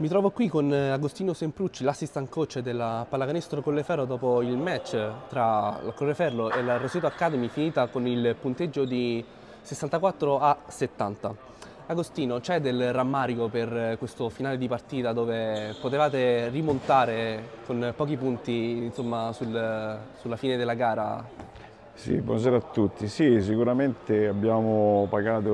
Mi trovo qui con Agostino Semprucci, l'assistant coach della Pallacanestro Colleferro dopo il match tra la Colleferro e la Roseto Academy finita con il punteggio di 64-70. Agostino, c'è del rammarico per questo finale di partita dove potevate rimontare con pochi punti, insomma, sulla fine della gara? Sì, buonasera a tutti. Sì, sicuramente abbiamo pagato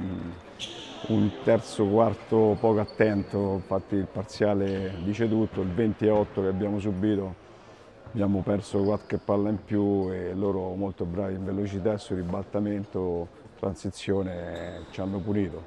un terzo quarto poco attento, infatti il parziale dice tutto, il 20-8 che abbiamo subito, abbiamo perso qualche palla in più e loro molto bravi in velocità e sul ribaltamento, transizione, ci hanno pulito.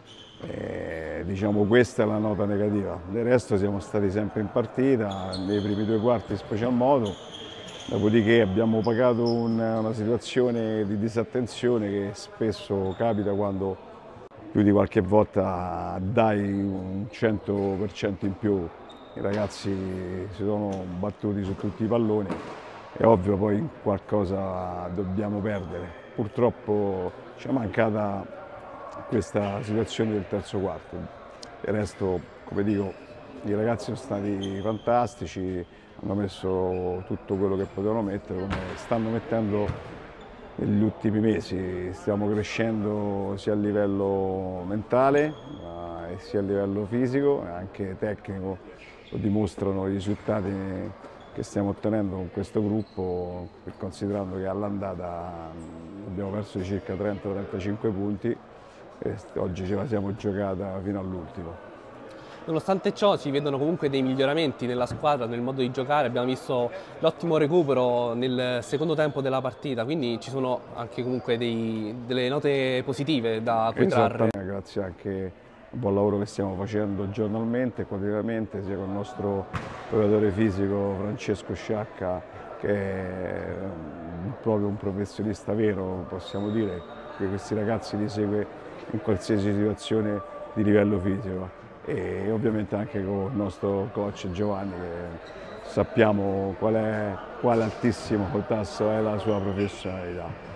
Diciamo questa è la nota negativa, del resto siamo stati sempre in partita, nei primi due quarti in special modo. Dopodiché abbiamo pagato una situazione di disattenzione che spesso capita quando più di qualche volta dai un 100% in più. I ragazzi si sono battuti su tutti i palloni, è ovvio poi qualcosa dobbiamo perdere. Purtroppo ci è mancata questa situazione del terzo quarto. Il resto, come dico, i ragazzi sono stati fantastici, hanno messo tutto quello che potevano mettere, come stanno mettendo negli ultimi mesi. Stiamo crescendo sia a livello mentale, sia a livello fisico e anche tecnico, lo dimostrano i risultati che stiamo ottenendo con questo gruppo, considerando che all'andata abbiamo perso di circa 30-35 punti e oggi ce la siamo giocata fino all'ultimo. Nonostante ciò si vedono comunque dei miglioramenti nella squadra, nel modo di giocare, abbiamo visto l'ottimo recupero nel secondo tempo della partita, quindi ci sono anche comunque delle note positive da cui trarre. Esattamente, grazie anche al buon lavoro che stiamo facendo giornalmente e quotidianamente, sia con il nostro preparatore fisico Francesco Sciacca, che è proprio un professionista vero, possiamo dire, che questi ragazzi li segue in qualsiasi situazione di livello fisico. E ovviamente anche con il nostro coach Giovanni, che sappiamo quale altissimo tasso è la sua professionalità.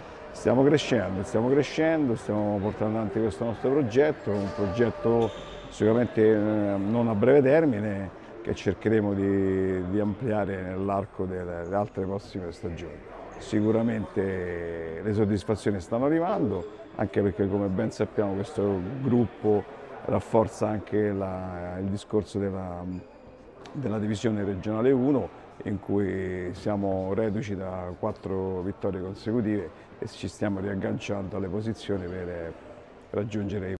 Stiamo portando avanti questo nostro progetto, un progetto sicuramente non a breve termine, che cercheremo di ampliare nell'arco delle altre prossime stagioni. Sicuramente le soddisfazioni stanno arrivando, anche perché come ben sappiamo questo gruppo rafforza anche il discorso della divisione regionale 1, in cui siamo reduci da 4 vittorie consecutive e ci stiamo riagganciando alle posizioni per raggiungere i